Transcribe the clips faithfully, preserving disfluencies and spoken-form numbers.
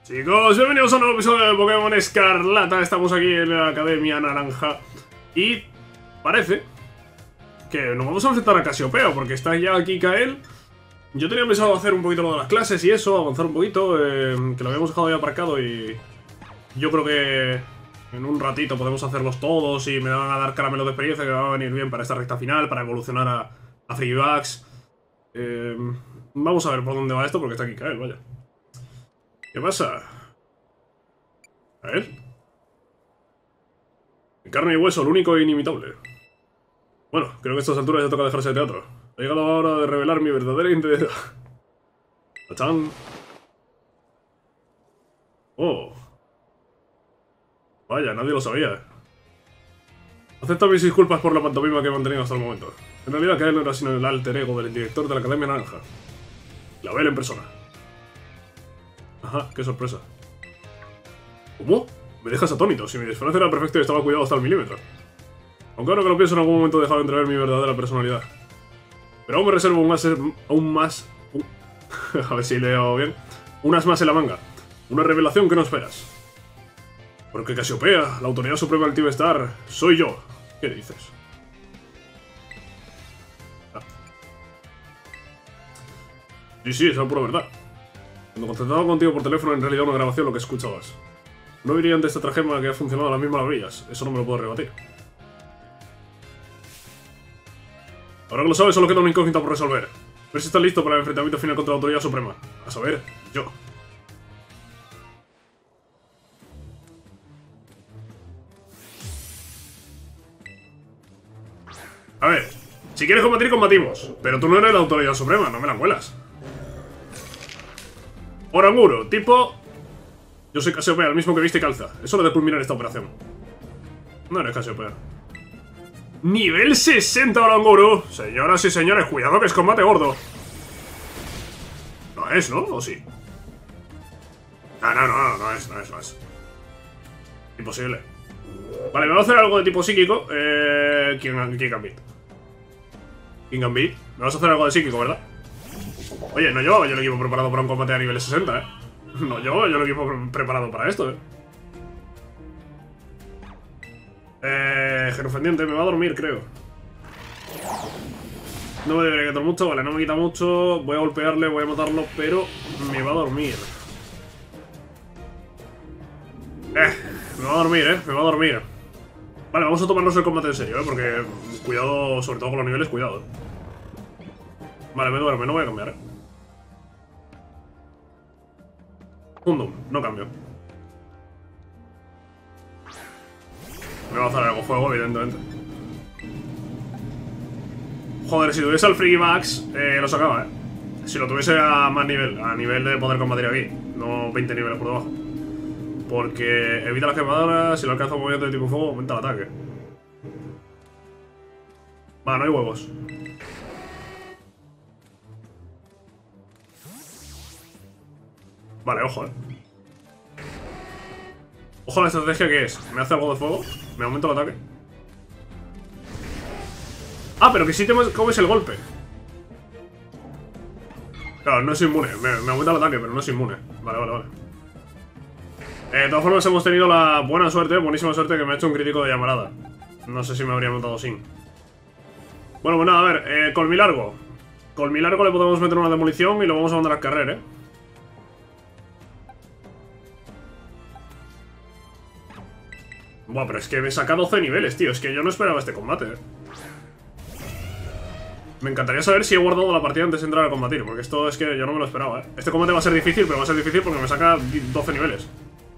Chicos, bienvenidos a un nuevo episodio de Pokémon Escarlata. Estamos aquí en la Academia Naranja y parece que nos vamos a enfrentar a Casiopea, porque está ya aquí Kael. Yo tenía pensado hacer un poquito lo de las clases y eso, avanzar un poquito, eh, que lo habíamos dejado ya aparcado y yo creo que en un ratito podemos hacerlos todos y me van a dar caramelos de experiencia que va a venir bien para esta recta final, para evolucionar a, a Freebugs. Eh, vamos a ver por dónde va esto, porque está aquí Kael, vaya. ¿Qué pasa? A ver. En carne y hueso, el único e inimitable. Bueno, creo que a estas alturas ya toca dejarse de teatro. Ha llegado la hora de revelar mi verdadera identidad. ¡Tachán! Oh. Vaya, nadie lo sabía. Acepto mis disculpas por la pantomima que he mantenido hasta el momento. En realidad, Kael no era sino el alter ego del director de la Academia Naranja. La Bel en persona. Ajá, qué sorpresa. ¿Cómo? Me dejas atónito, si mi disfraz era perfecto y estaba cuidado hasta el milímetro. Aunque ahora que lo pienso, en algún momento he dejado de entrever mi verdadera personalidad. Pero aún me reservo un más, aún más... Uh, a ver si leo bien. Unas más en la manga. Una revelación que no esperas. Porque Casiopea, la autoridad suprema del Team Star, soy yo. ¿Qué dices? Ah. Sí, sí, es la pura verdad. Cuando contactaba contigo por teléfono, en realidad una grabación lo que escuchabas. No diría ante esta tragema que ha funcionado a las mismas maravillas. Eso no me lo puedo rebatir. Ahora que lo sabes, solo queda una incógnita por resolver. Ver si estás listo para el enfrentamiento final contra la autoridad suprema. A saber, yo. A ver, si quieres combatir, combatimos. Pero tú no eres la autoridad suprema, no me la cuelas. Oranguro, tipo... Yo soy Casiopea, el mismo que viste y calza. Es hora de culminar esta operación. No eres Casiopea. ¡Nivel sesenta, Oranguro! Señoras y señores, cuidado que es combate gordo. No es, ¿no? ¿O sí? Ah, no, no, no, no es, no es, no es. Imposible. Vale, me voy a hacer algo de tipo psíquico. Eh... King, King Gambit. King Gambit. Me vas a hacer algo de psíquico, ¿verdad? Oye, no llevaba yo el equipo preparado para un combate a nivel sesenta, ¿eh? No llevaba yo el equipo pre preparado para esto, ¿eh? Eh... Genofendiente, me va a dormir, creo. No me debería quitar mucho, vale, no me quita mucho. Voy a golpearle, voy a matarlo, pero me va a dormir. Eh, me va a dormir, eh, me va a dormir. Vale, vamos a tomarnos el combate en serio, eh, porque cuidado, sobre todo con los niveles, cuidado. Vale, me duerme, no voy a cambiar, eh. Hundum, no cambio. Me va a hacer algo fuego, evidentemente. Joder, si tuviese el Freebugs, eh, lo sacaba, eh. Si lo tuviese a más nivel, a nivel de poder combatir aquí, no veinte niveles por debajo. Porque evita las quemadoras, si lo alcanza un movimiento de tipo fuego, aumenta el ataque. Vale, no hay huevos. Vale, ojo, eh. Ojo a la estrategia que es. Me hace algo de fuego, me aumenta el ataque. Ah, pero que sí te comes el golpe. Claro, no es inmune. Me, me aumenta el ataque, pero no es inmune. Vale, vale, vale. Eh, de todas formas hemos tenido la buena suerte, buenísima suerte, que me ha hecho un crítico de llamarada. No sé si me habría matado sin. Bueno, pues nada, a ver, eh, Colmilargo. Colmilargo le podemos meter una demolición y lo vamos a mandar a carrer, eh. Buah, pero es que me saca doce niveles, tío. Es que yo no esperaba este combate, eh. Me encantaría saber si he guardado la partida antes de entrar a combatir, porque esto es que yo no me lo esperaba, eh. Este combate va a ser difícil, pero va a ser difícil porque me saca doce niveles.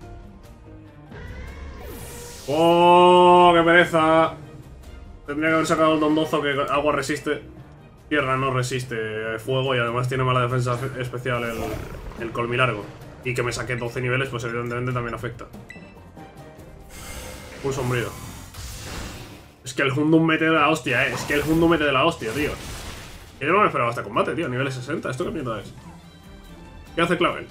¡Oh, qué pereza! Tendría que haber sacado el Dondozo, que agua resiste. Tierra no resiste fuego y además tiene mala defensa especial el, el Colmilargo. Y que me saque doce niveles, pues evidentemente también afecta. Un sombrío. Es que el Hundum mete de la hostia, eh. Es que el Hundum mete de la hostia, tío. Yo no me esperaba este combate, tío. Nivel sesenta. ¿Esto qué mierda es? ¿Qué hace Clavel?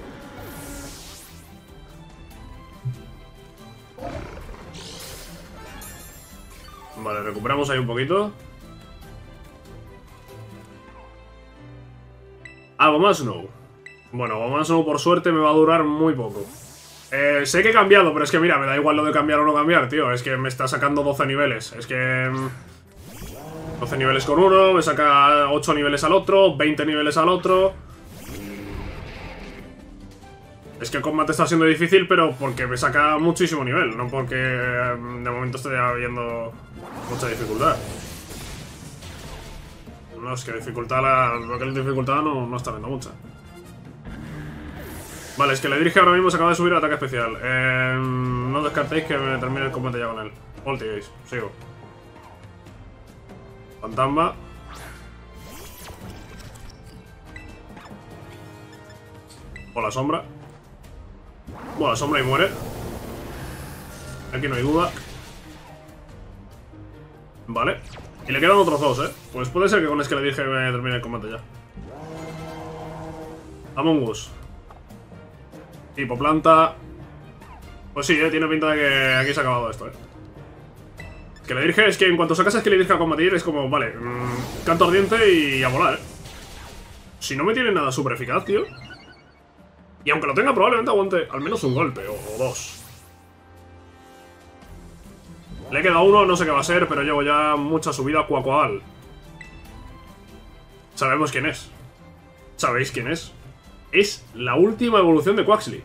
Vale, recuperamos ahí un poquito. Algo más, no. Bueno, Bomaso por suerte me va a durar muy poco. Eh, sé que he cambiado, pero es que mira, me da igual lo de cambiar o no cambiar, tío. Es que me está sacando doce niveles. Es que... doce niveles con uno, me saca ocho niveles al otro, veinte niveles al otro. Es que el combate está siendo difícil, pero porque me saca muchísimo nivel, no porque de momento esté habiendo mucha dificultad. No, es que dificultad, la, lo que es dificultad no, no está viendo mucha. Vale, es que le dirige ahora mismo se acaba de subir el ataque especial. Eh, no descartéis que me termine el combate ya con él. Ulti, sigo. Fantasma. O la sombra. Bueno, la sombra y muere. Aquí no hay duda. Vale. Y le quedan otros dos, ¿eh? Pues puede ser que con es que le dije que me termine el combate ya. Among Us. Tipo planta. Pues sí, ¿eh? Tiene pinta de que aquí se ha acabado esto, ¿eh? Que le dirige es que en cuanto sacas es que le dirige a combatir es como, vale, mmm, canto ardiente y a volar, ¿eh? Si no me tiene nada súper eficaz, tío. Y aunque lo tenga, probablemente aguante al menos un golpe o, o dos. Le queda uno, no sé qué va a ser, pero llevo ya mucha subida a Quaquaval. Sabemos quién es. ¿Sabéis quién es? Es la última evolución de Quaxly.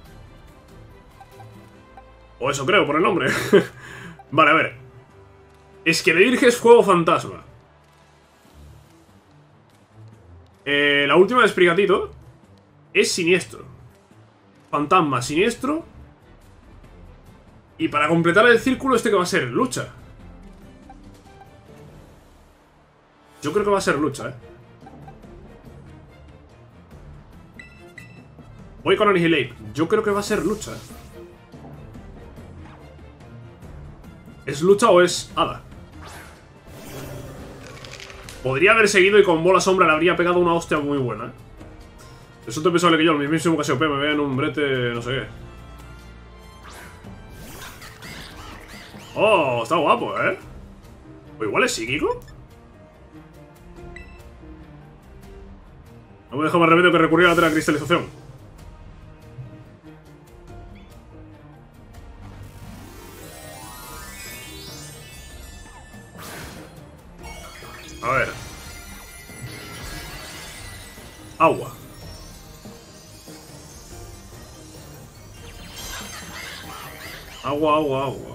O eso creo, por el nombre. Vale, a ver. Es que le diriges Fuego Fantasma. Eh, la última de Sprigatito es Siniestro. Fantasma, Siniestro. Y para completar el círculo, este que va a ser lucha. Yo creo que va a ser lucha, eh. Voy con Annihilate. Yo creo que va a ser lucha. ¿Es lucha o es hada? Podría haber seguido y con bola sombra le habría pegado una hostia muy buena, ¿eh? Eso te pensable que yo, el mismísimo Casiopea, me vea en un brete, no sé qué. Oh, está guapo, ¿eh? O igual es psíquico. No me deja más remedio que recurrir a la teracristalización. A ver. Agua. Agua, agua, agua.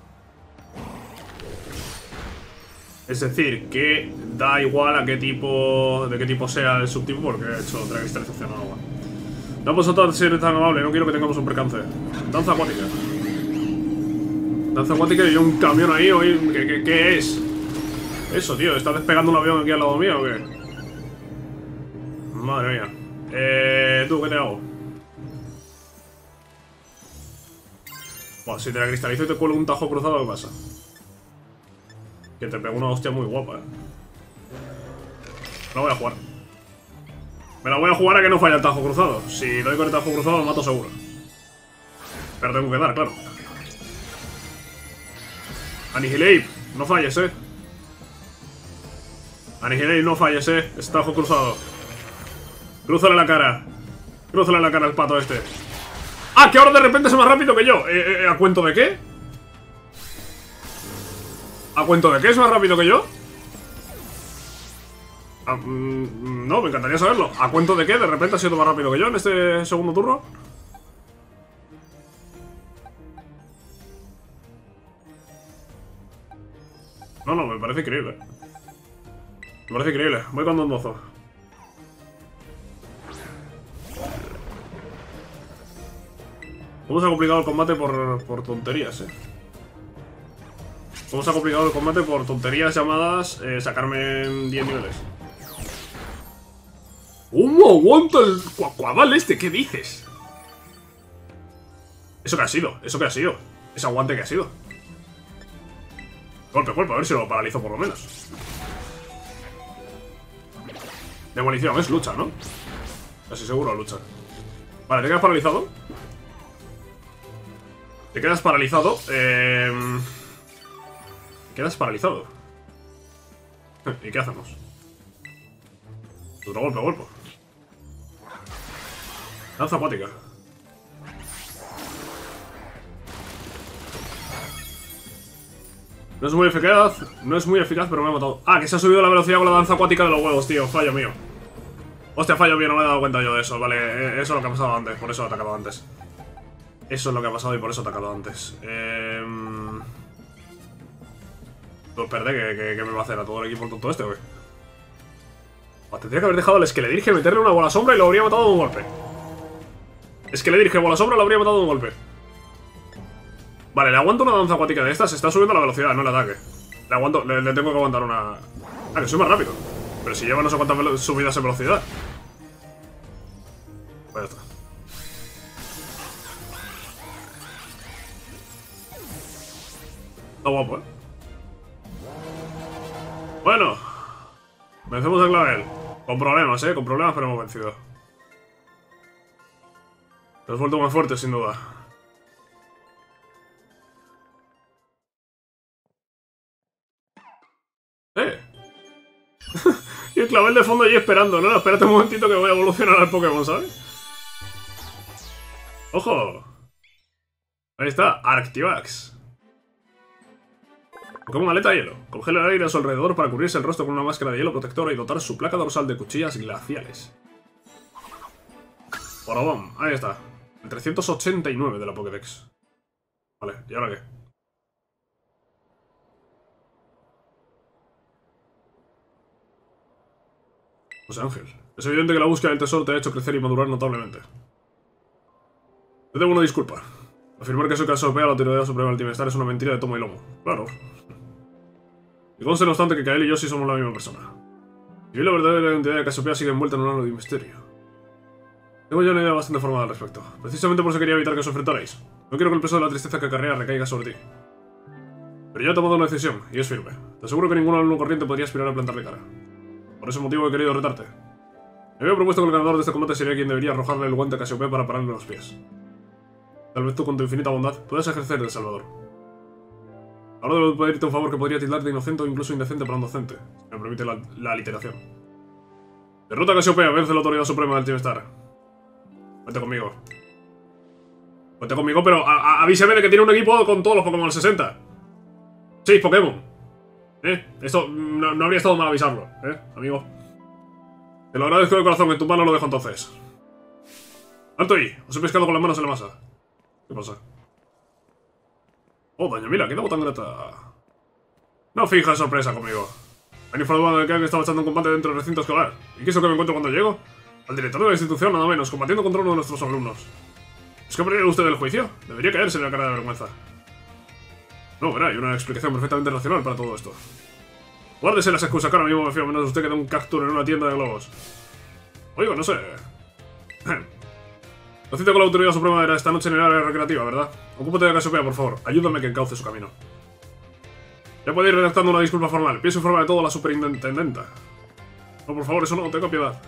Es decir, que da igual a qué tipo, de qué tipo sea el subtipo, porque he hecho otra cristalización agua. No puedo tratar de ser tan amable, no quiero que tengamos un percance. Danza acuática. Danza acuática y un camión ahí, oye, ¿qué, qué, qué es? Eso, tío, ¿estás despegando un avión aquí al lado mío o qué? Madre mía. Eh, ¿tú qué te hago? Buah, si te la cristalizo y te cuelo un tajo cruzado, ¿qué pasa? Que te pego una hostia muy guapa, eh. Me la voy a jugar. Me la voy a jugar a que no falla el tajo cruzado. Si doy con el tajo cruzado lo mato seguro. Pero tengo que dar, claro. Annihilate, no falles, eh. Annihilate, no falles, eh. Es tajo cruzado. Crúzale la cara. Crúzale la cara al pato este. ¡Ah! Que ahora de repente es más rápido que yo. Eh, eh, ¿A cuento de qué? ¿A cuento de qué es más rápido que yo? Ah, mm, no, me encantaría saberlo. ¿A cuento de qué? ¿De repente ha sido más rápido que yo en este segundo turno? No, no, me parece increíble. Me parece increíble. Voy con Dondozo. ¿Cómo se ha complicado el combate por, por tonterías, eh? ¿Cómo se ha complicado el combate por tonterías llamadas eh, sacarme en diez niveles? ¿Cómo aguanta el Quaquaval este? ¿Qué dices? ¿Eso qué ha sido? ¿Eso qué ha sido? ¿Ese aguante qué ha sido? Golpe, golpe, a ver si lo paralizo por lo menos. Demolición, es lucha, ¿no? Casi seguro lucha. Vale, ¿te quedas paralizado? Te quedas paralizado. Eh... Te quedas paralizado. ¿Y qué hacemos? Otro golpe, golpe. Danza acuática. No es muy eficaz, no es muy eficaz, pero me ha matado. Ah, que se ha subido la velocidad con la danza acuática de los huevos, tío. Fallo mío. Hostia, fallo mío, no me he dado cuenta yo de eso. Vale, eso es lo que ha pasado antes, por eso he atacado antes. Eso es lo que ha pasado y por eso he atacado antes. Eh... Pues espérate, ¿qué, qué, qué me va a hacer a todo el equipo tonto este, güey? Pues tendría que haber dejado al Esqueledirige meterle una bola sombra y lo habría matado de un golpe. Esqueledirige, bola sombra, lo habría matado de un golpe. Vale, le aguanto una danza acuática de estas. Está subiendo la velocidad, no el ataque. Le aguanto, le, le tengo que aguantar una... Ah, que soy más rápido. Pero si lleva no sé cuántas subidas en velocidad. Pues ya está. Está guapo, ¿eh? Bueno. Vencemos a Clavel. Con problemas, ¿eh? Con problemas, pero hemos vencido. Te has vuelto más fuerte, sin duda. ¡Eh! Y el Clavel de fondo allí esperando, ¿no? Espérate un momentito que voy a evolucionar al Pokémon, ¿sabes? ¡Ojo! Ahí está, Arctivax. Pokémon aleta hielo. Congela el aire a su alrededor para cubrirse el rostro con una máscara de hielo protectora y dotar su placa dorsal de cuchillas glaciales. Porobón, ahí está. El trescientos ochenta y nueve de la Pokédex. Vale, ¿y ahora qué? José Ángel. Es evidente que la búsqueda del tesoro te ha hecho crecer y madurar notablemente. Te debo una disculpa. Afirmar que soy Casiopea, la autoridad suprema del Teamstar, es una mentira de tomo y lomo. Claro. Y conste no obstante que Kael y yo sí somos la misma persona. Y bien la verdadera identidad de Casiopea sigue envuelta en un halo de misterio. Tengo ya una idea bastante formada al respecto. Precisamente por eso quería evitar que os enfrentarais. No quiero que el peso de la tristeza que acarrea recaiga sobre ti. Pero ya he tomado una decisión, y es firme. Te aseguro que ningún alumno corriente podría aspirar a plantarle cara. Por ese motivo he querido retarte. Me había propuesto que el ganador de este combate sería quien debería arrojarle el guante a Casiopea para pararle los pies. Tal vez tú, con tu infinita bondad, puedas ejercer de salvador. Ahora debo pedirte un favor que podría tildar de inocente o incluso indecente para un docente, si me permite la, la literación. Derrota a Casiopea, vence la autoridad suprema del Teamstar. Cuente conmigo. Cuente conmigo, pero a, a, avísame de que tiene un equipo con todos los Pokémon sesenta. Sí, Pokémon. ¿Eh? Esto no, no habría estado mal avisarlo, ¿eh, amigo? Te lo agradezco de corazón, en tu mano lo dejo entonces. ¡Alto ahí! Os he pescado con las manos en la masa. ¿Qué pasa? Oh, doña Mila, ¿qué hago tan grata? No finjas sorpresa conmigo. Han informado de que alguien estaba echando un combate dentro del recinto escolar. ¿Y qué es lo que me encuentro cuando llego? Al director de la institución, nada menos, combatiendo contra uno de nuestros alumnos. ¿Es que perdió usted del juicio? Debería caerse en la cara de vergüenza. No, verá, hay una explicación perfectamente racional para todo esto. Guárdese las excusas, que ahora mismo me fío menos de usted que de un cactus en una tienda de globos. Oigo, no sé. Lo cito con la autoridad suprema de esta noche en el área recreativa, ¿verdad? Ocúpate de Casiopea, por favor. Ayúdame que encauce su camino. Ya puede ir redactando una disculpa formal. Pienso informar de todo a la superintendenta. No, por favor, eso no, tengo piedad.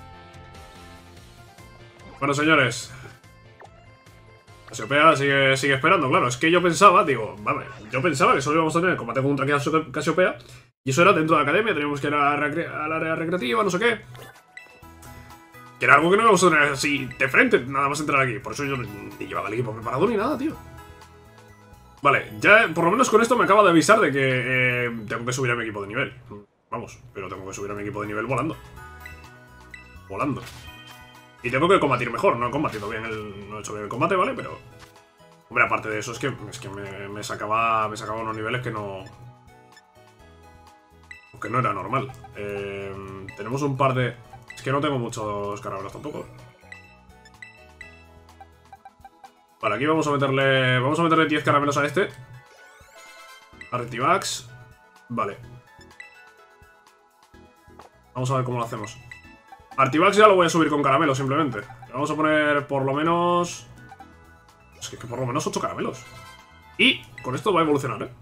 Bueno, señores. Casiopea sigue, sigue esperando, claro. Es que yo pensaba, digo, vale, yo pensaba que solo íbamos a tener combate contra Casiopea. Y eso era dentro de la academia, teníamos que ir a la al área recreativa, no sé qué. Que era algo que no íbamos a tener así de frente, nada más entrar aquí. Por eso yo ni llevaba el equipo preparado ni nada, tío. Vale, ya por lo menos con esto me acaba de avisar de que eh, tengo que subir a mi equipo de nivel. Vamos, pero tengo que subir a mi equipo de nivel volando. Volando. Y tengo que combatir mejor, no he combatido bien el, no he hecho bien el combate, ¿vale? Pero... Hombre, aparte de eso, es que, es que me, me sacaba me sacaba unos niveles que no... Que no era normal. Eh, tenemos un par de... Es que no tengo muchos carabelos tampoco. Vale, aquí vamos a meterle... Vamos a meterle diez caramelos a este. Arctivax. Vale. Vamos a ver cómo lo hacemos. Arctivax ya lo voy a subir con caramelos, simplemente. Le vamos a poner por lo menos... Es que, que por lo menos ocho caramelos. Y con esto va a evolucionar, ¿eh?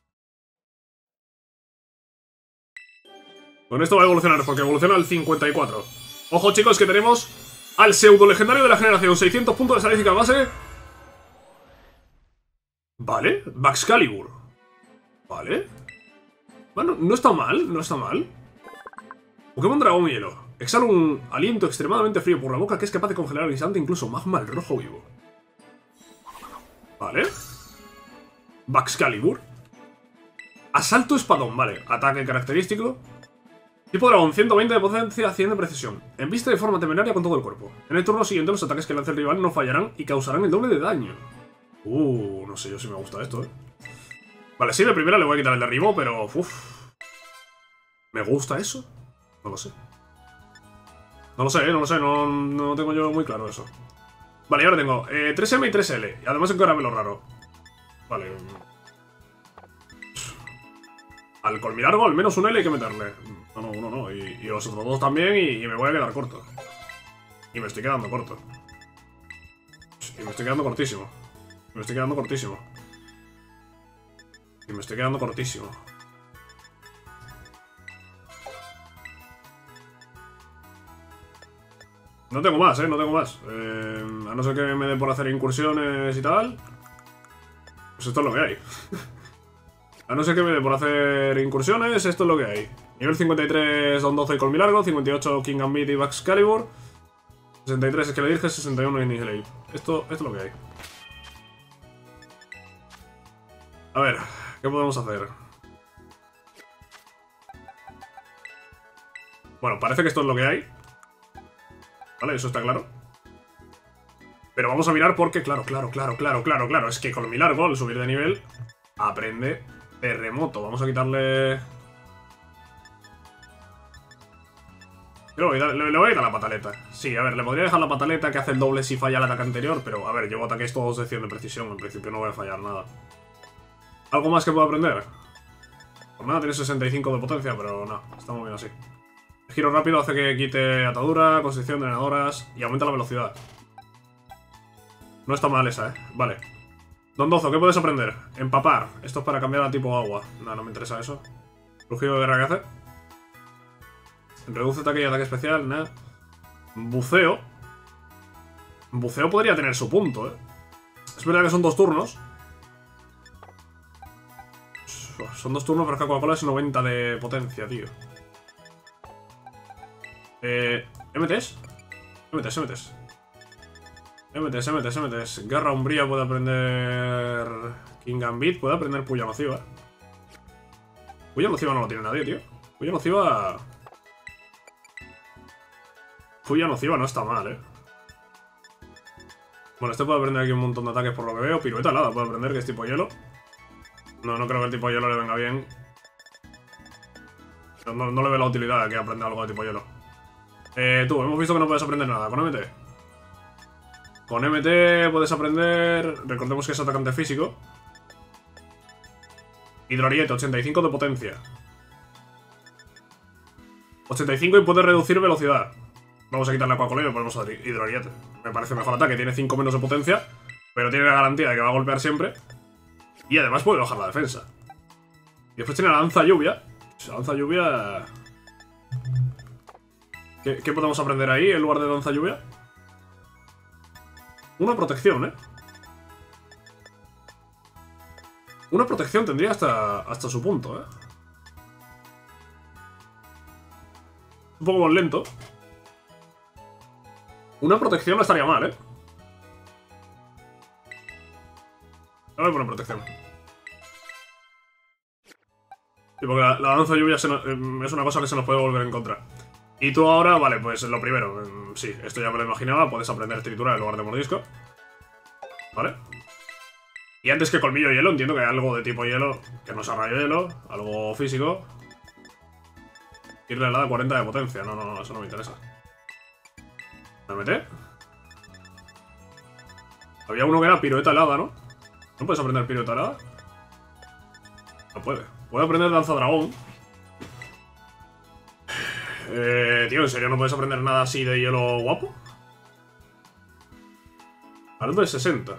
Con esto va a evolucionar, porque evoluciona al cincuenta y cuatro. Ojo, chicos, que tenemos al pseudo legendario de la generación. seiscientos puntos de estadística base. Vale, Baxcalibur. Vale. Bueno, no está mal, no está mal. Pokémon Dragón Hielo. Exhala un aliento extremadamente frío por la boca que es capaz de congelar al instante incluso magma al rojo vivo. Vale. Baxcalibur. Asalto espadón, vale. Ataque característico. Tipo dragón, ciento veinte de potencia, cien de precisión. Embiste de forma temeraria con todo el cuerpo. En el turno siguiente los ataques que lance el rival no fallarán y causarán el doble de daño. Uh, no sé yo si me gusta esto, eh. Vale, sí, de primera le voy a quitar el derribo, pero... Uf. ¿Me gusta eso? No lo sé. No lo sé, eh, no lo sé, no, no tengo yo muy claro eso. Vale, y ahora tengo eh, tres eme y tres ele. Y además en caramelo raro. Vale. Al colmirargo al menos un ele hay que meterle. No, no, uno no. Y, y los otros dos también y, y me voy a quedar corto. Y me estoy quedando corto. Y me estoy quedando cortísimo. Me estoy quedando cortísimo. Y me estoy quedando cortísimo. No tengo más, eh, no tengo más. Eh, a no ser que me dé por hacer incursiones y tal. Pues esto es lo que hay. A no ser que me dé por hacer incursiones, esto es lo que hay. Nivel cincuenta y tres, Don doce y Colmilargo, cincuenta y ocho King Gambit y Baxcalibur, sesenta y tres Skeledirge, sesenta y uno Innihilape. Esto, esto es lo que hay. A ver, ¿qué podemos hacer? Bueno, parece que esto es lo que hay. Vale, eso está claro. Pero vamos a mirar porque, claro, claro, claro, claro, claro, claro. Es que Colmilargo, al subir de nivel, aprende terremoto. Vamos a quitarle... Le voy, a, le, le voy a quitar la pataleta. Sí, a ver, le podría dejar la pataleta que hace el doble si falla el ataque anterior, pero a ver, llevo ataques todos de cien de precisión. En principio no voy a fallar nada. ¿Algo más que pueda aprender? Por nada, tiene sesenta y cinco de potencia, pero no, está muy bien así. El giro rápido hace que quite atadura, constricción, drenadoras y aumenta la velocidad. No está mal esa, eh. Vale. Dondozo, ¿qué puedes aprender? Empapar. Esto es para cambiar a tipo agua. No, no me interesa eso. Rugido de guerra, ¿qué hace? Reduce ataque y ataque especial, nada. Buceo. Buceo podría tener su punto, eh. Es verdad que son dos turnos. Son dos turnos, pero es que Coca-Cola es noventa de potencia, tío. Eh... ¿M Ts? M Ts, M Ts. M Ts, M Ts, M Ts. Guerra Umbría puede aprender... King Gambit puede aprender Puya Nociva. Puya Nociva no lo tiene nadie, tío. Puya Nociva... Puya Nociva no está mal, eh. Bueno, este puede aprender aquí un montón de ataques por lo que veo. Pirueta helada puede aprender, que es tipo hielo. No, no creo que el tipo hielo le venga bien. No, no, no le veo la utilidad de que aprenda algo de tipo hielo. Eh, tú, hemos visto que no puedes aprender nada. Con M T. Con M T puedes aprender... Recordemos que es atacante físico. Hidroariete, ochenta y cinco de potencia. ochenta y cinco y puede reducir velocidad. Vamos a quitarle a Coca-Cola y le ponemos a Hidroariete. Me parece mejor ataque. Tiene cinco menos de potencia, pero tiene la garantía de que va a golpear siempre. Y además puede bajar la defensa. Y después tiene la lanza lluvia. La lanza lluvia... ¿Qué, ¿Qué podemos aprender ahí en lugar de lanza lluvia? Una protección, ¿eh? Una protección tendría hasta, hasta su punto, ¿eh? Un poco más lento. Una protección no estaría mal, ¿eh? No voy a poner protección. Sí, porque la, la lanza lluvia se no, eh, es una cosa que se nos puede volver en contra. Y tú ahora, vale, pues lo primero. Eh, sí, esto ya me lo imaginaba. Puedes aprender triturar en lugar de mordisco. ¿Vale? Y antes que colmillo hielo, entiendo que hay algo de tipo hielo que no sea rayo hielo. Algo físico. Irle helada cuarenta de potencia. No, no, no, eso no me interesa. ¿Me mete? Había uno que era pirueta helada, ¿no? ¿No puedes aprender pirueta helada? No puede. Puede aprender danza dragón. Eh, tío, ¿en serio no puedes aprender nada así de hielo guapo? Hablando de sesenta.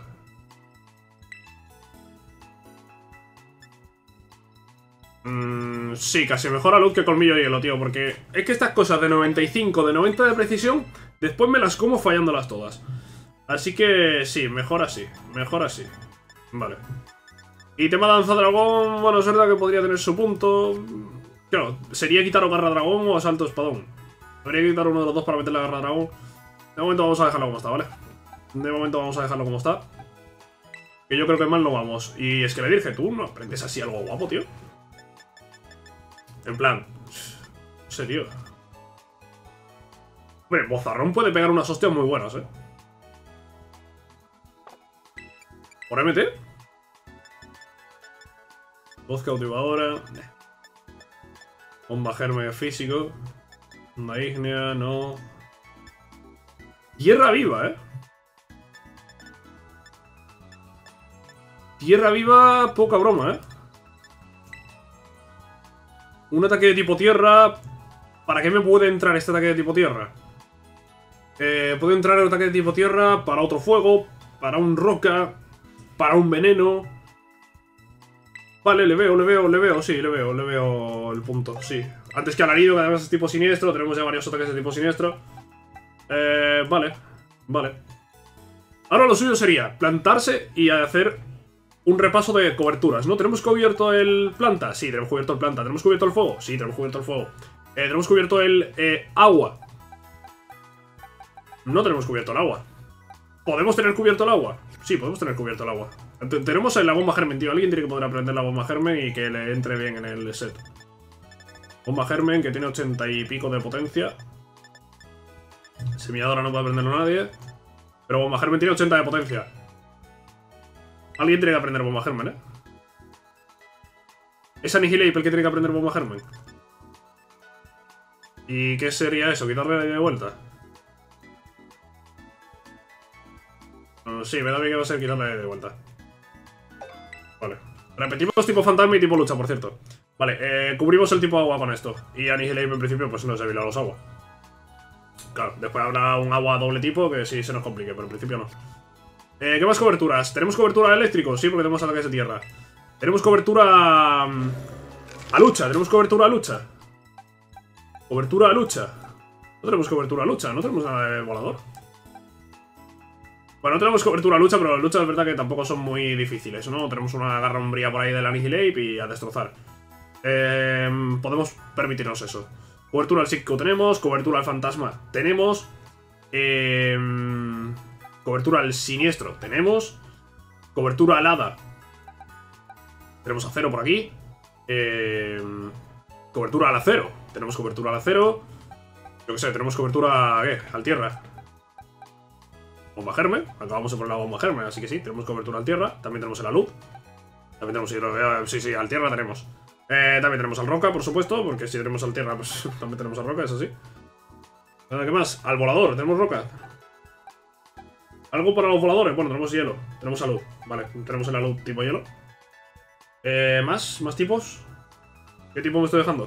Mm, sí, casi mejor a luz que colmillo y hielo, tío. Porque es que estas cosas de noventa y cinco, de noventa de precisión, después me las como fallándolas todas. Así que sí, mejor así. Mejor así. Vale. Y tema danza dragón, bueno, es verdad que podría tener su punto. Claro, sería quitar o garra dragón o asalto espadón. Habría que quitar uno de los dos para meterle la garra dragón. De momento vamos a dejarlo como está, ¿vale? De momento vamos a dejarlo como está. Que yo creo que mal no vamos. Y es que le dije, tú no aprendes así algo guapo, tío. En plan... No sé, tío. Hombre, Bozarrón puede pegar unas hostias muy buenas, ¿eh? ¿Por M T? Voz cautivadora. Bomba germen físico. Onda ígnea, no. Tierra viva, ¿eh? Tierra viva, poca broma, ¿eh? Un ataque de tipo tierra. ¿Para qué me puede entrar este ataque de tipo tierra? Eh, puede entrar el ataque de tipo tierra para otro fuego, para un roca, para un veneno. Vale, le veo, le veo, le veo, sí, le veo, le veo el punto, sí. Antes que alarido, que además es tipo siniestro, tenemos ya varios ataques de tipo siniestro. Eh, vale, vale. Ahora lo suyo sería plantarse y hacer un repaso de coberturas, ¿no? ¿Tenemos cubierto el planta? Sí, tenemos cubierto el planta. ¿Tenemos cubierto el fuego? Sí, tenemos cubierto el fuego. Eh, ¿Tenemos cubierto el eh, agua? No tenemos cubierto el agua. ¿Podemos tener cubierto el agua? Sí, podemos tener cubierto el agua. Tenemos la bomba germen, tío. Alguien tiene que poder aprender la bomba germen y que le entre bien en el set. Bomba germen, que tiene ochenta y pico de potencia. Semilladora no puede aprenderlo nadie. Pero bomba germen tiene ochenta de potencia. Alguien tiene que aprender bomba germen, ¿eh? Es Annihilate el que tiene que aprender bomba germen. ¿Y qué sería eso? ¿Quitarle de vuelta? Uh, sí, me da bien que va a ser quitarle de vuelta. Vale. Repetimos tipo fantasma y tipo lucha, por cierto. Vale, eh, cubrimos el tipo agua con esto. Y Annihilate en principio pues no se vila los agua. Claro, después habrá un agua doble tipo que sí se nos complique, pero en principio no. Eh, ¿Qué más coberturas? ¿Tenemos cobertura eléctrico? Sí, porque tenemos ataques de tierra. Tenemos cobertura... Um, a lucha, tenemos cobertura a lucha. Cobertura a lucha. No tenemos cobertura a lucha, no tenemos nada de volador. Bueno, no tenemos cobertura a lucha, pero las luchas es verdad que tampoco son muy difíciles, ¿no? Tenemos una garra umbría por ahí del Annihilate y a destrozar. Eh, podemos permitirnos eso. Cobertura al psíquico tenemos, cobertura al fantasma tenemos. Eh, cobertura al siniestro tenemos. Cobertura al hada. Tenemos acero por aquí. Eh, cobertura al acero. Tenemos cobertura al acero. Yo qué sé, tenemos cobertura ¿qué? Al tierra. Bomba germen. Acabamos de poner la bomba germen, así que sí, tenemos cobertura al tierra. También tenemos el alud. También tenemos hidro... Sí, sí, al tierra tenemos. Eh, también tenemos al roca, por supuesto, porque si tenemos al tierra, pues también tenemos al roca, eso sí. ¿Qué más? Al volador, tenemos roca. ¿Algo para los voladores? Bueno, tenemos hielo. Tenemos salud. Vale, tenemos el alud tipo hielo. Eh, ¿Más? ¿Más tipos? ¿Qué tipo me estoy dejando?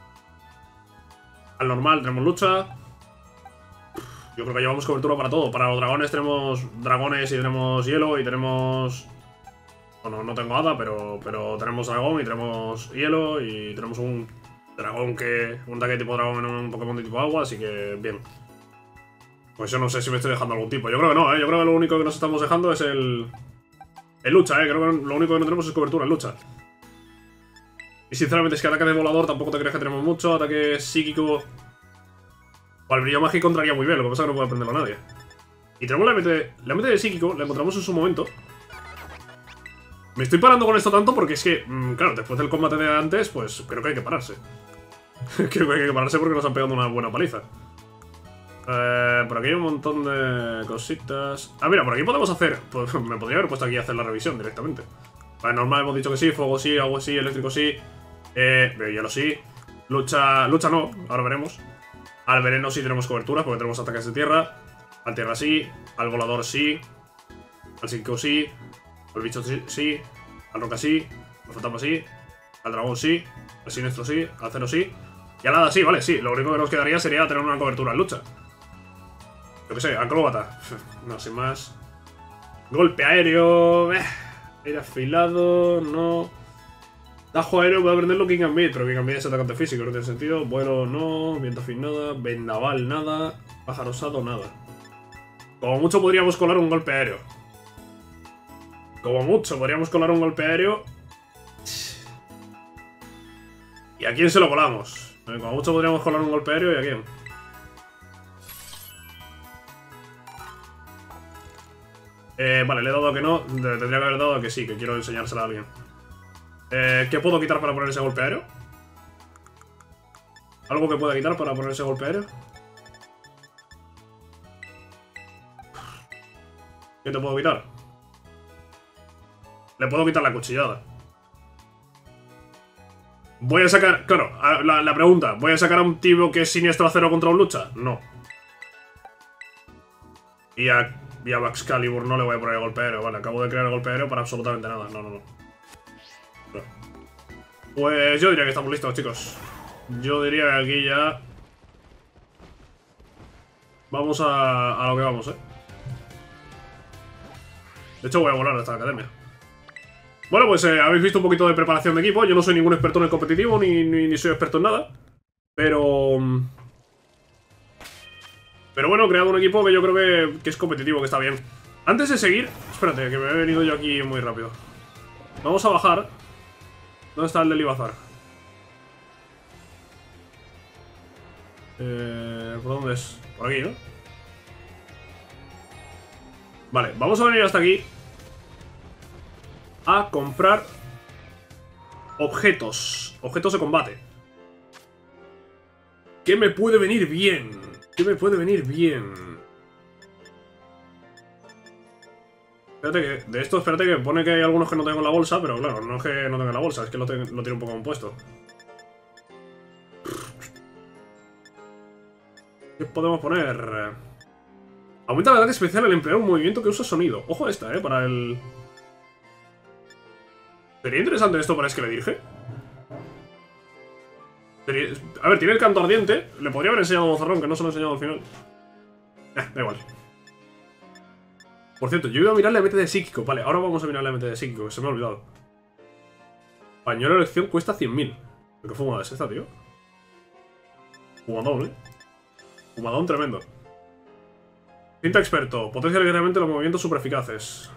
Al normal tenemos lucha. Yo creo que llevamos cobertura para todo. Para los dragones tenemos dragones y tenemos hielo y tenemos... Bueno, no tengo hada, pero, pero tenemos dragón y tenemos hielo y tenemos un dragón que... Un ataque tipo dragón en un Pokémon de tipo agua, así que bien. Pues yo no sé si me estoy dejando algún tipo. Yo creo que no, ¿eh? Yo creo que lo único que nos estamos dejando es el... El lucha, ¿eh? Creo que lo único que no tenemos es cobertura en lucha. Y sinceramente es que ataque de volador tampoco te crees que tenemos mucho. Ataque psíquico... O al brillo mágico entraría muy bien, lo que pasa es que no puede aprenderlo a nadie. Y tenemos la M T, la M T de psíquico, la encontramos en su momento. Me estoy parando con esto tanto porque es que, mmm, claro, después del combate de antes, pues creo que hay que pararse. Creo que hay que pararse porque nos han pegado una buena paliza. Eh, por aquí hay un montón de cositas. Ah, mira, por aquí podemos hacer... Pues, me podría haber puesto aquí a hacer la revisión directamente. Vale, normal hemos dicho que sí, fuego sí, agua sí, eléctrico sí. Eh, hielo sí. Lucha... Lucha no, ahora veremos. Al veneno sí tenemos cobertura porque tenemos ataques de tierra. Al tierra sí. Al volador sí. Al psíquico sí. Al bicho sí, sí. Al roca sí. Al fantasma sí. Al dragón sí. Al siniestro sí. Al acero sí. Y al hada sí, vale, sí. Lo único que nos quedaría sería tener una cobertura en lucha. Yo qué sé, acróbata. No, sin más. Golpe aéreo. Eh, aire afilado. No. Tajo aéreo puede aprenderlo King and Beat, pero King and Beat es atacante físico, no tiene sentido. Vuelo no, viento fin nada, vendaval nada, pájaro osado nada. Como mucho podríamos colar un golpe aéreo. Como mucho podríamos colar un golpe aéreo. ¿Y a quién se lo colamos? Como mucho podríamos colar un golpe aéreo y a quién. Eh, vale, le he dado a que no. Le tendría que haber dado a que sí, que quiero enseñársela a alguien. Eh, ¿Qué puedo quitar para poner ese golpe aéreo? ¿Algo que pueda quitar para poner ese golpe aéreo? ¿Qué te puedo quitar? Le puedo quitar la cuchillada. Voy a sacar... Claro, la, la pregunta. ¿Voy a sacar a un tipo que es siniestro a cero contra un lucha? No. Y a, y a Excalibur no le voy a poner el golpe aéreo. Vale, acabo de crear el golpe aéreo para absolutamente nada. No, no, no. no. Pues yo diría que estamos listos, chicos. Yo diría que aquí ya... Vamos a, a lo que vamos, eh. De hecho voy a volar hasta la academia. Bueno, pues eh, habéis visto un poquito de preparación de equipo. Yo no soy ningún experto en el competitivo, ni, ni, ni soy experto en nada. Pero... Pero bueno, he creado un equipo que yo creo que, que es competitivo, que está bien. Antes de seguir... Espérate, que me he venido yo aquí muy rápido. Vamos a bajar. ¿Dónde está el del Ibazar? Eh, ¿Por dónde es? Por aquí, ¿no? Vale, vamos a venir hasta aquí a comprar objetos. Objetos de combate. ¿Qué me puede venir bien? ¿Qué me puede venir bien? Espérate que... De esto, espérate que pone que hay algunos que no tengo en la bolsa, pero claro, no es que no tenga en la bolsa, es que lo, te, lo tiene un poco compuesto. ¿Qué podemos poner? Aumenta el ataque especial al emplear un movimiento que usa sonido. Ojo a esta, eh, para el... Sería interesante esto para Esqueledirge. Sería... A ver, tiene el canto ardiente. Le podría haber enseñado a Mozarrón, que no se lo he enseñado al final. Eh, da igual. Por cierto, yo iba a mirar la M T de psíquico. Vale, ahora vamos a mirar la M T de psíquico, que se me ha olvidado. Pañuelo de elección cuesta cien mil. ¿Qué fumada es esta, tío? Fumadón, eh. Fumadón tremendo. Cinta experto. Potencia ligeramente los movimientos super eficaces.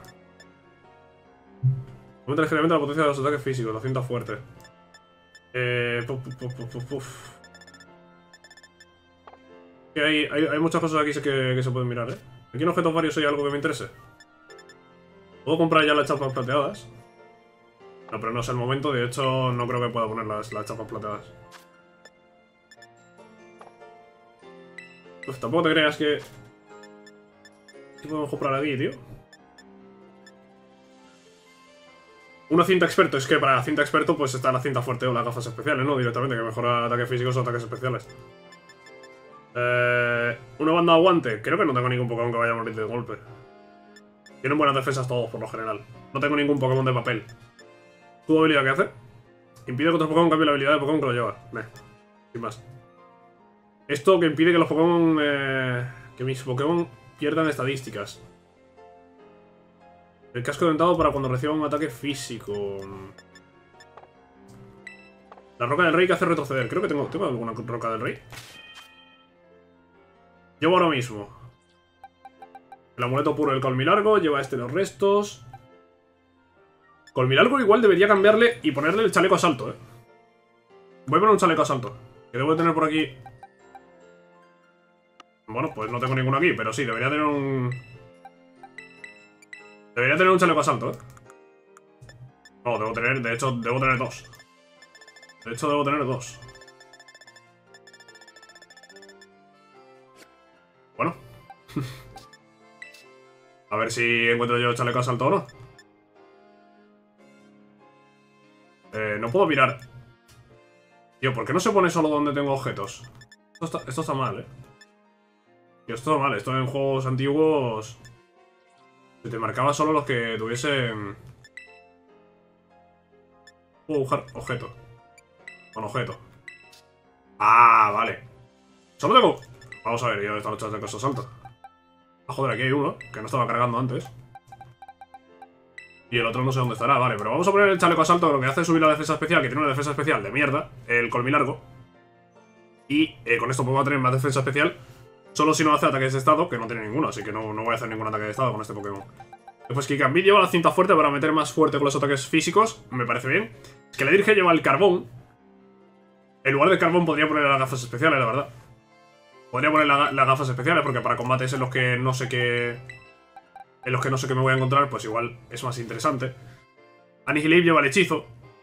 Aumenta ligeramente la potencia de los ataques físicos. La cinta fuerte. Eh... Puf, puf, puf, puf, puf. Hay, hay, hay muchas cosas aquí que, que se pueden mirar, ¿eh? Aquí en objetos varios hay algo que me interese. ¿Puedo comprar ya las chapas plateadas? No, pero no es el momento. De hecho, no creo que pueda poner las, las chapas plateadas. Pues tampoco te creas que... ¿Qué podemos comprar aquí, tío? Una cinta experto. Es que para cinta experto pues está la cinta fuerte o las gafas especiales, ¿no? Directamente, que mejora ataques físicos o ataques especiales. Eh, una banda de aguante. Creo que no tengo ningún Pokémon que vaya a morir de golpe. Tienen buenas defensas todos, por lo general. No tengo ningún Pokémon de papel. ¿Tu habilidad qué hace? Impide que otros Pokémon cambien la habilidad de Pokémon que lo lleva. Meh. Sin más. Esto que impide que los Pokémon... Eh, que mis Pokémon pierdan estadísticas. El casco dentado para cuando reciba un ataque físico. La roca del rey que hace retroceder. Creo que tengo, ¿tengo alguna roca del rey. Llevo ahora mismo el amuleto puro del colmilargo. Lleva este los restos. Colmilargo igual debería cambiarle y ponerle el chaleco a salto, eh. Voy a poner un chaleco a salto. Que debo de tener por aquí. Bueno, pues no tengo ninguno aquí, pero sí, debería tener un... Debería tener un chaleco a salto, ¿eh? No, debo tener... De hecho, debo tener dos. De hecho, debo tener dos. Bueno. A ver si encuentro yo el chaleco a salto o no. Eh, no puedo mirar. Tío, ¿por qué no se pone solo donde tengo objetos? Esto está, esto está mal, ¿eh? Tío, esto está mal. Esto en juegos antiguos... Se te marcaba solo los que tuviesen... Puedo buscar objeto. Con objeto. Ah, vale. Solo tengo... Vamos a ver, ¿y dónde están los chalecos a salto? Ah, joder, aquí hay uno, que no estaba cargando antes. Y el otro no sé dónde estará, vale. Pero vamos a poner el chaleco a salto, que lo que hace es subir la defensa especial, que tiene una defensa especial de mierda. El colmilargo. Y eh, con esto puedo tener más defensa especial. Solo si no hace ataques de estado, que no tiene ninguno, así que no, no voy a hacer ningún ataque de estado con este Pokémon. Después Kikambit lleva la cinta fuerte para meter más fuerte con los ataques físicos, me parece bien. Esqueledirge lleva el carbón. En lugar del carbón podría poner las gafas especiales, la verdad. Podría poner la, las gafas especiales, porque para combates en los que no sé qué... en los que no sé qué me voy a encontrar, pues igual es más interesante. Anihilip lleva el hechizo.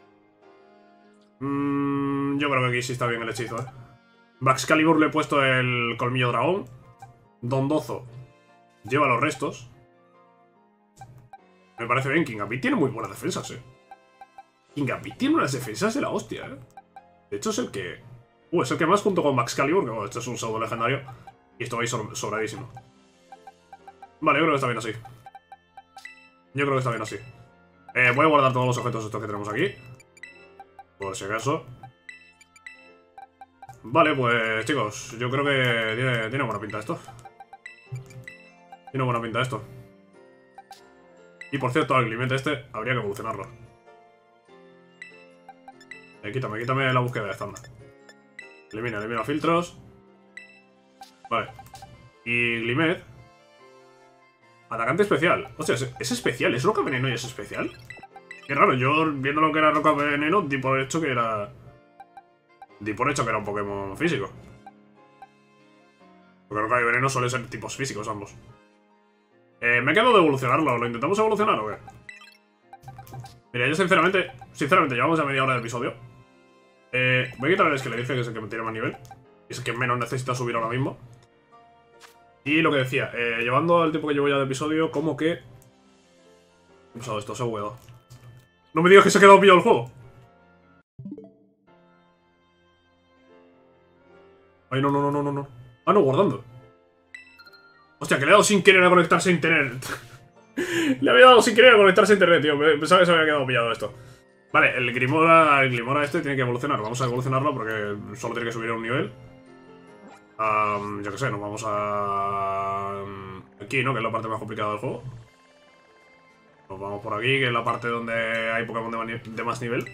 Mm, yo creo que aquí sí está bien el hechizo, eh. Baxcalibur le he puesto el colmillo dragón. Dondozo lleva los restos. Me parece bien. King Gambit tiene muy buenas defensas, eh. King Gambit tiene unas defensas de la hostia, eh. De hecho es el que... Uh, es el que más junto con Baxcalibur, que bueno, esto es un pseudo legendario. Y esto va ahí sobradísimo. Vale, yo creo que está bien así. Yo creo que está bien así. Eh, voy a guardar todos los objetos estos que tenemos aquí. Por si acaso. Vale, pues chicos, yo creo que tiene, tiene buena pinta esto. Tiene buena pinta esto. Y por cierto, al Glimmet este habría que evolucionarlo. Eh, quítame, quítame la búsqueda de estándar. Elimina, elimina filtros. Vale. Y Glimmet. Atacante especial. Hostia, ¿es, ¿es especial? ¿Es roca veneno y es especial? Qué raro, yo viendo lo que era roca veneno, di por hecho que era... Di por hecho que era un Pokémon físico. Porque roca y veneno suelen ser tipos físicos ambos. Eh, me he quedado de evolucionarlo. ¿Lo intentamos evolucionar o qué? Mira, yo sinceramente... Sinceramente, llevamos ya media hora de episodio. Eh, voy a quitar el Esqueleto, que es el que me tiene más nivel. Y es el que menos necesita subir ahora mismo. Y lo que decía, eh, llevando el tiempo que llevo ya de episodio, como que... ¿Qué ha pasado esto? Se ha bugueado. No me digas que se ha quedado pillado el juego. Ay, no, no, no, no, no, no. Ah, no, guardando. Hostia, que le he dado sin querer a conectarse a internet. Le había dado sin querer a conectarse a internet, tío. Pensaba que se había quedado pillado esto. Vale, el Grimora, el Grimora este tiene que evolucionar. Vamos a evolucionarlo porque solo tiene que subir a un nivel. Um, yo qué sé, nos vamos a... Aquí, ¿no? Que es la parte más complicada del juego. Nos vamos por aquí, que es la parte donde hay Pokémon de, de más nivel.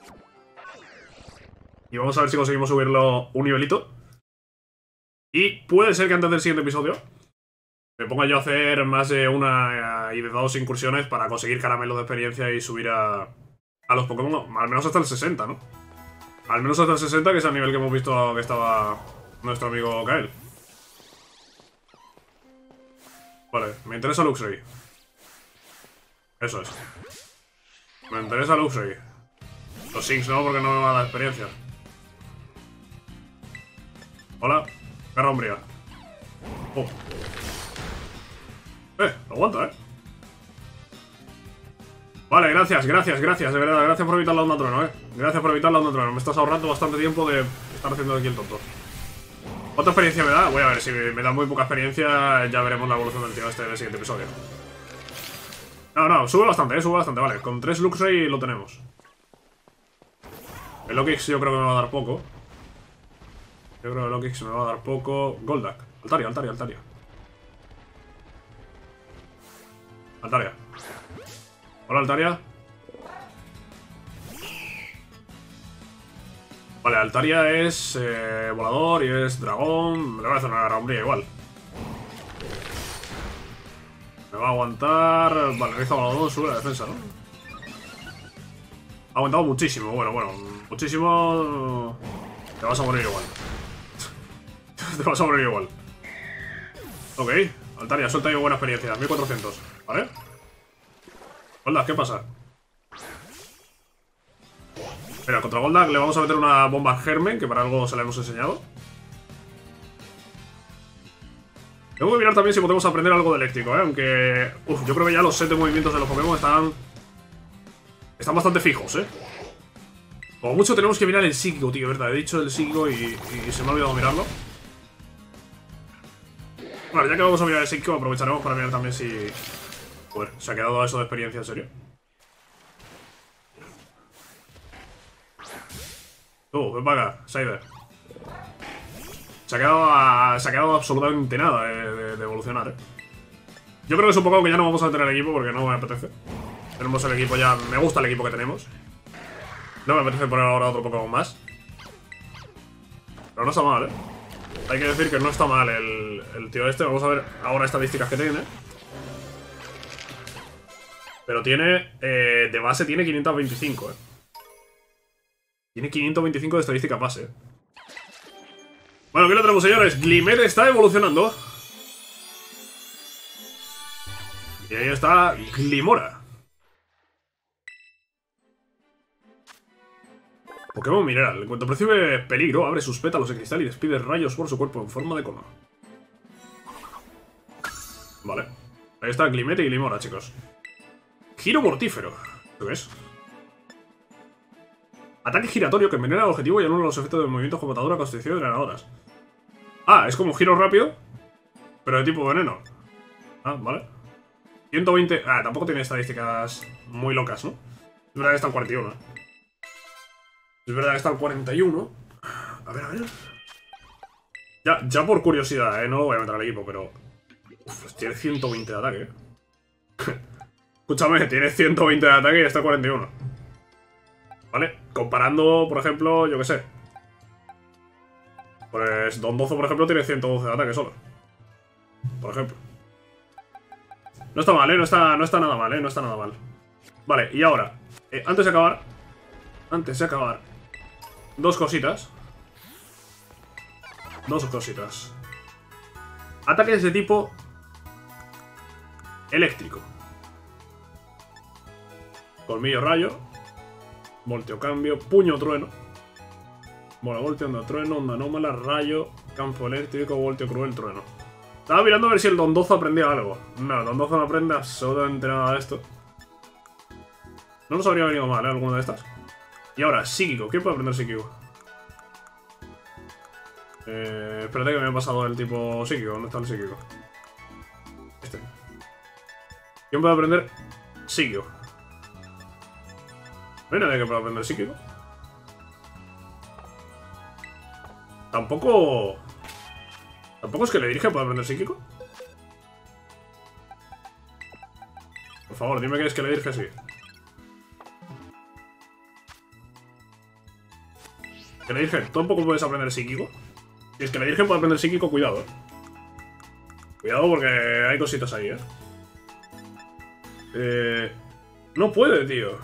Y vamos a ver si conseguimos subirlo un nivelito. Y puede ser que antes del siguiente episodio me ponga yo a hacer más de una y de dos incursiones para conseguir caramelos de experiencia y subir a, a los Pokémon, al menos hasta el sesenta, ¿no? Al menos hasta el sesenta, que es el nivel que hemos visto que estaba nuestro amigo Kael. Vale, me interesa Luxray. Eso es. Me interesa Luxray. Los Sinks no, porque no me va a dar experiencia. Hola. Garra umbría. Oh. Eh, aguanta, eh. Vale, gracias, gracias, gracias, de verdad. Gracias por evitar la onda trueno, eh. Gracias por evitar la onda trueno. Me estás ahorrando bastante tiempo de estar haciendo aquí el tonto. ¿Cuánta experiencia me da? Voy a ver, si me da muy poca experiencia, ya veremos la evolución del tío este en el siguiente episodio. No, no, sube bastante, eh, sube bastante, vale. Con tres Luxray lo tenemos. El Lokix yo creo que me va a dar poco. Yo creo que el Lokix me va a dar poco. Goldak. Altaria, Altaria, Altaria. Altaria. Hola, Altaria. Vale, Altaria es eh, volador y es dragón. Me le voy a hacer una garra umbría igual. Me va a aguantar. Vale, realiza volador, sube la defensa, ¿no? Ha aguantado muchísimo. Bueno, bueno, muchísimo. Te vas a morir igual. Te vas a morir igual. Ok, Altaria, suelta yo buena experiencia. mil cuatrocientos, ¿vale? Hola, ¿qué pasa? Mira, contra Goldak le vamos a meter una bomba Germen, que para algo se la hemos enseñado. Tengo que mirar también si podemos aprender algo de eléctrico, ¿eh? Aunque... Uf, yo creo que ya los set de movimientos de los Pokémon están... Están bastante fijos, ¿eh? Como mucho tenemos que mirar el psíquico, tío, ¿verdad? He dicho el psíquico y, y se me ha olvidado mirarlo. Vale, ya que vamos a mirar el psíquico, aprovecharemos para mirar también si... Joder, ¿se ha quedado eso de experiencia, en serio? Tú, ven para acá, Cyber. Se ha quedado, a, se ha quedado absolutamente nada de, de, de evolucionar, ¿eh? Yo creo que es un poco que ya no vamos a tener equipo porque no me apetece. Tenemos el equipo ya... Me gusta el equipo que tenemos. No me apetece poner ahora otro Pokémon más. Pero no está mal, ¿eh? Hay que decir que no está mal el, el tío este. Vamos a ver ahora estadísticas que tiene. Pero tiene... Eh, de base tiene quinientos veinticinco, ¿eh? Tiene quinientos veinticinco de estadística base, ¿eh? Bueno, ¿qué lo tenemos, señores? Glimmet está evolucionando. Y ahí está Glimora. Pokémon Mineral. En cuanto percibe peligro, abre sus pétalos de cristal y despide rayos por su cuerpo en forma de cono. Vale. Ahí está Glimete y Glimora, chicos. Giro mortífero. ¿Esto qué es? Ataque giratorio que envenena al objetivo y anula los efectos de movimiento como atadura, constricción y drenadoras. Ah, es como un giro rápido, pero de tipo veneno. Ah, vale. ciento veinte... Ah, tampoco tiene estadísticas muy locas, ¿no? Es verdad que está en cuarenta y uno, ¿eh? Es verdad que está en cuarenta y uno. A ver, a ver. Ya, ya por curiosidad, ¿eh? No lo voy a meter al equipo, pero... Uf, tiene ciento veinte de ataque, ¿eh? Escúchame, tiene ciento veinte de ataque y está en cuarenta y uno. ¿Vale? Comparando, por ejemplo, yo qué sé. Pues Dondozo, por ejemplo, tiene ciento doce de ataque solo. Por ejemplo. No está mal, ¿eh? No está, no está nada mal, ¿eh? No está nada mal. Vale, y ahora, eh, antes de acabar... Antes de acabar... Dos cositas. Dos cositas. Ataques de tipo... eléctrico. Colmillo rayo. Volteo cambio. Puño trueno. Bola volteo, onda trueno, onda anómala, rayo, campo eléctrico, volteo cruel, trueno. Estaba mirando a ver si el Dondozo aprendía algo. No, el Dondozo no aprende absolutamente nada de esto. No nos habría venido mal, ¿eh? Alguna de estas. Y ahora, psíquico. ¿Quién puede aprender psíquico? Eh, espérate que me ha pasado el tipo psíquico. ¿Dónde está el psíquico? Este. ¿Quién puede aprender psíquico? ¿No hay nadie que pueda aprender psíquico? Tampoco... ¿Tampoco es que le dirige pueda aprender psíquico? Por favor, dime que es que le dirige sí. Que le dirige, ¿tampoco puedes aprender psíquico? Si es que le dirige puede aprender psíquico, cuidado, eh. Cuidado porque hay cositas ahí, eh. Eh... No puede, tío.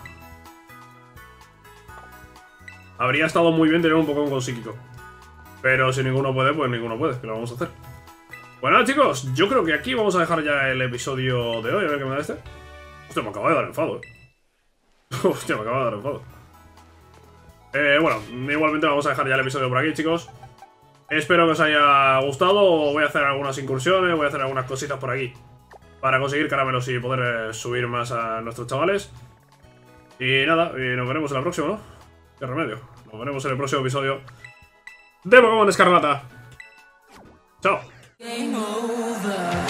Habría estado muy bien tener un Pokémon con psíquico. Pero si ninguno puede, pues ninguno puede. ¿Qué lo vamos a hacer? Bueno, chicos, yo creo que aquí vamos a dejar ya el episodio de hoy. A ver qué me da este. Hostia, me acaba de dar enfado, eh. Hostia, me acaba de dar enfado. Eh, bueno, igualmente vamos a dejar ya el episodio por aquí, chicos. Espero que os haya gustado. Voy a hacer algunas incursiones, voy a hacer algunas cositas por aquí para conseguir caramelos y poder eh, subir más a nuestros chavales. Y nada, y nos veremos en la próxima, ¿no? Qué remedio. Nos veremos en el próximo episodio de Pokémon Escarlata. Chao.